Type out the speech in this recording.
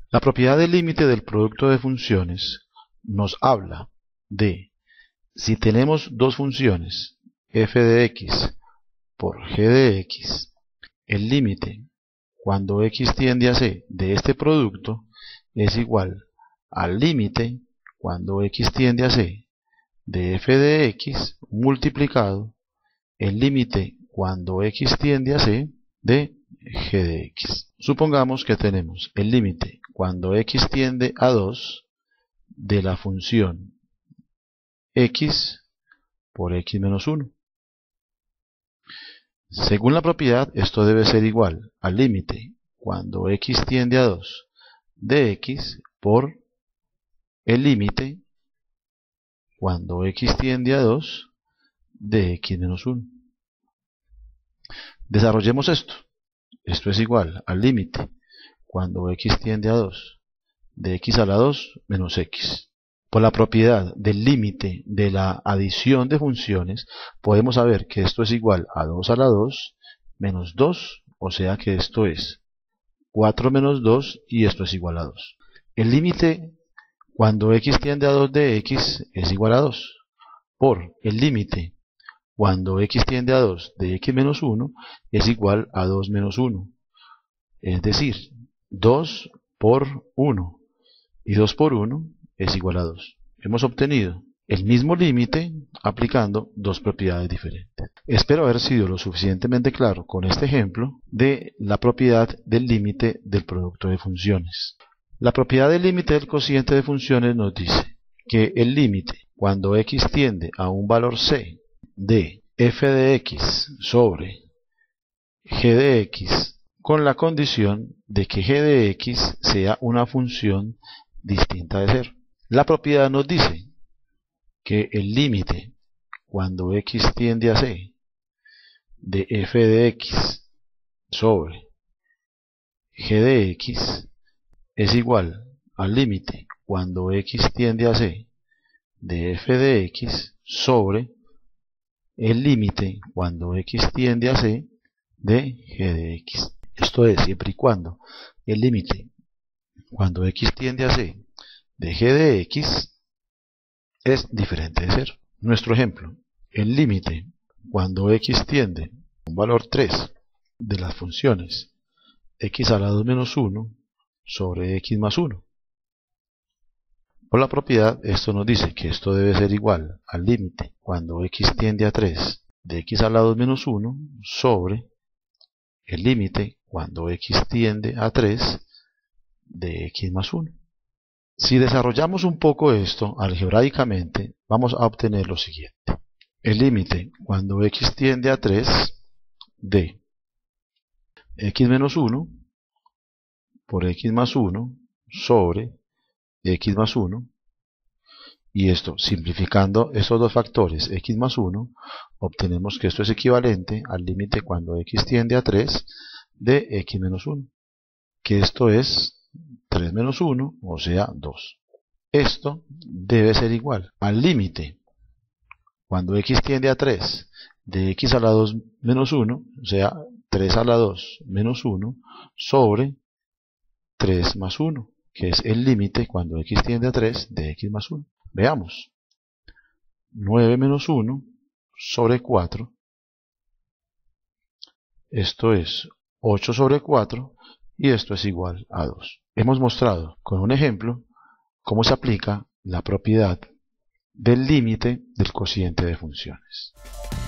La propiedad del límite del producto de funciones nos habla de si tenemos dos funciones, f de x por g de x, el límite cuando x tiende a c de este producto es igual al límite cuando x tiende a c de f de x multiplicado el límite cuando x tiende a c de g de x. Supongamos que tenemos el límite cuando x tiende a 2 de la función x por x menos 1. Según la propiedad, esto debe ser igual al límite cuando x tiende a 2 de x por el límite cuando x tiende a 2 de x menos 1. Desarrollemos esto. Esto es igual al límite cuando x tiende a 2 de x a la 2 menos x. Por la propiedad del límite de la adición de funciones, podemos saber que esto es igual a 2 a la 2 menos 2, o sea que esto es 4 menos 2 y esto es igual a 2. El límite cuando x tiende a 2 de x es igual a 2 por el límite cuando x tiende a 2 de x menos 1 es igual a 2 menos 1. Es decir, 2 por 1 y 2 por 1 es igual a 2. Hemos obtenido el mismo límite aplicando dos propiedades diferentes. Espero haber sido lo suficientemente claro con este ejemplo de la propiedad del límite del producto de funciones. La propiedad del límite del cociente de funciones nos dice que el límite cuando x tiende a un valor c de f de x sobre g de x con la condición de que g de x sea una función distinta de 0. La propiedad nos dice que el límite cuando x tiende a c de f de x sobre g de x es igual al límite cuando x tiende a c de f de x sobre el límite cuando x tiende a c de g de x. Esto es, siempre y cuando el límite cuando x tiende a c de g de x es diferente de 0. Nuestro ejemplo, el límite cuando x tiende a un valor 3 de las funciones x a la 2 menos 1 sobre x más 1. Por la propiedad, esto nos dice que esto debe ser igual al límite cuando x tiende a 3 de x a la 2 menos 1 sobre el límite cuando x tiende a 3 de x más 1. Si desarrollamos un poco esto algebraicamente, vamos a obtener lo siguiente. El límite cuando x tiende a 3 de x menos 1 por x más 1 sobre x más 1, y esto, simplificando estos dos factores, x más 1, obtenemos que esto es equivalente al límite cuando x tiende a 3 de x menos 1, que esto es 3 menos 1, o sea 2. Esto debe ser igual al límite cuando x tiende a 3 de x a la 2 menos 1, o sea 3 a la 2 menos 1, sobre 3 más 1, que es el límite cuando x tiende a 3 de x más 1. Veamos. 9 menos 1 sobre 4. Esto es 8 sobre 4 y esto es igual a 2. Hemos mostrado con un ejemplo cómo se aplica la propiedad del límite del cociente de funciones.